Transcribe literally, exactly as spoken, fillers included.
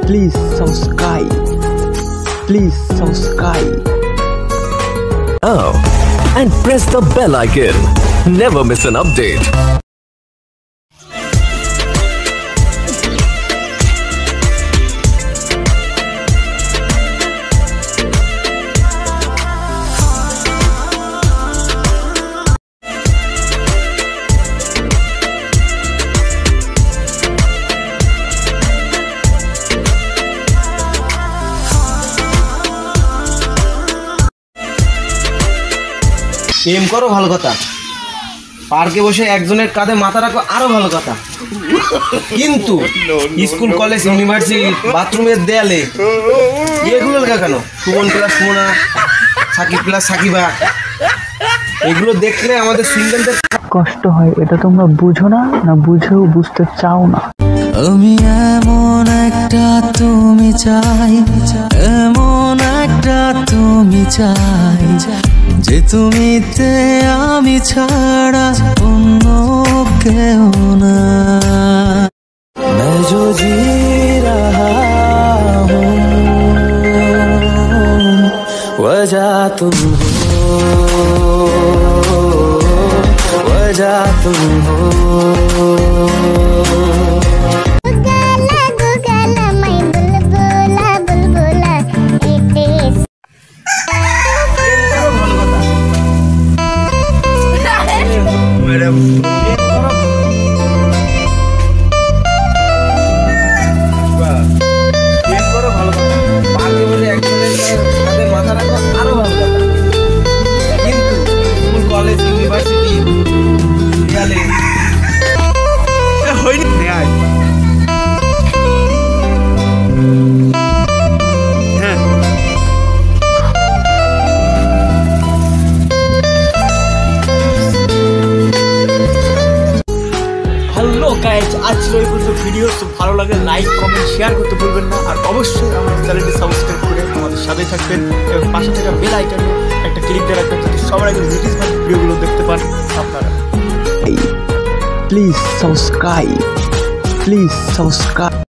Please subscribe. Please subscribe. Oh, and press the bell icon. Never miss an update. প্রেম করো ভালো কথা, পার্কে বসে একজনের কাঁধে মাথা রাখো আরো ভালো কথা, কিন্তু স্কুল কলেজ ইউনিভার্সিটি বাথরুমের দেয়ালে এগুলো লেখা কেন? সুমন প্লাস সুমনা, সাকিব প্লাস সাকিবা, এগুলো দেখলে আমাদের সিঙ্গেলদের কষ্ট হয়। এটা তোমরা বুঝো না, না বুঝেও বুঝতে চাও না। আমি এমন একটা তুমি চাই, এমন একটা তুমি চাই, যে তুমিতে আমি ছাড়া অন্য কেউ না। मैं जो जी रहा हूँ वजह तुम हो, वजह तुम हो। হ্যালো গাইজ, আজকের এই পর্যন্ত ভিডিও তো ভালো লাগে লাইক কমেন্ট শেয়ার করতে ভুলবেন না। আর অবশ্যই আমাদের চ্যানেলটি সাবস্ক্রাইব করে আমাদের সাথে থাকবেন এবং পাশে থাকা বেল আইকনে একটা ক্লিক দিয়ে রাখবেন, যাতে সবার আগে লেটেস্ট ভিডিওগুলো দেখতে পান আপনারা। Please subscribe. Please subscribe.